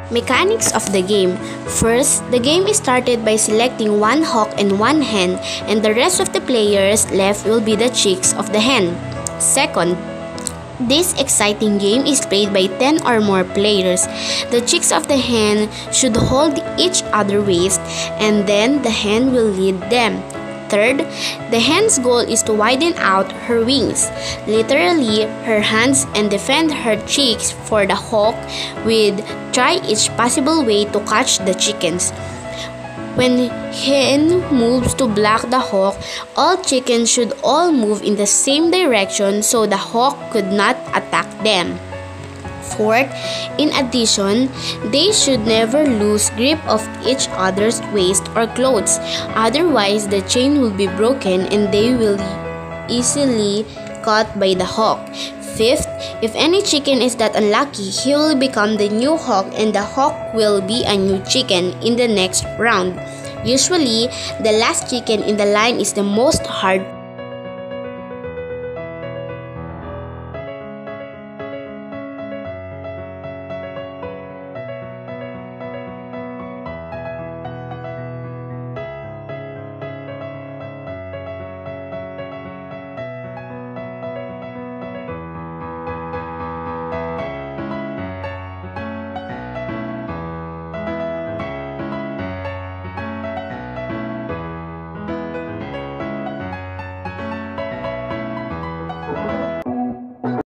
Mechanics of the game. First, the game is started by selecting one hawk and one hen, and the rest of the players left will be the chicks of the hen. Second, this exciting game is played by 10 or more players. The chicks of the hen should hold each other's waist, and then the hen will lead them. Third, the hen's goal is to widen out her wings, literally her hands, and defend her chicks for the hawk with try each possible way to catch the chickens. When hen moves to block the hawk, all chickens should all move in the same direction so the hawk could not attack them. Fourth, in addition, they should never lose grip of each other's waist or clothes. Otherwise, the chain will be broken and they will easily caught by the hawk. Fifth, if any chicken is that unlucky, he will become the new hawk and the hawk will be a new chicken in the next round. Usually, the last chicken in the line is the most hard